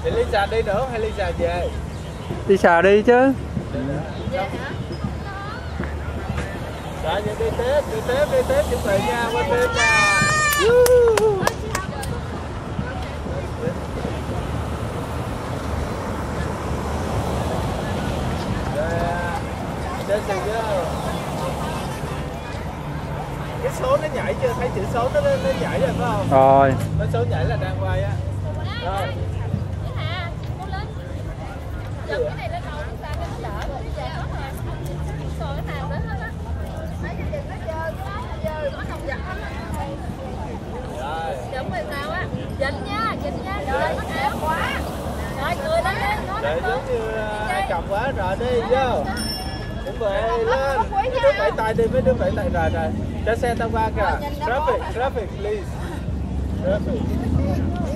Chị Lisa đi nữa hay Lisa về? Lisa đi chứ. Về hả? Rồi vậy đi tiếp chuẩn bị nha, qua tiếp nha. Đến từ cái số nó nhảy chưa, thấy chữ số nó nhảy rồi phải không? Rồi. Cái số nhảy là đang quay á. Rồi. Giật cái này lên đầu chúng ta cái nó đỡ rồi đi về hết rồi. Rồi cái hàng đến hết á. Mấy cái dịch nó dơ có nồng giật hết á. Rồi. Đúng rồi sao á. Dịch nha. Rồi nó kéo quá. Rồi cười lên đi. Để giống như cầm quá rồi đi vô. Chuẩn bị lên. Mấy đứa vẫy tay đi, mấy đứa vẫy tay rồi. Cho xe tao qua kìa. Traffic please. Traffic.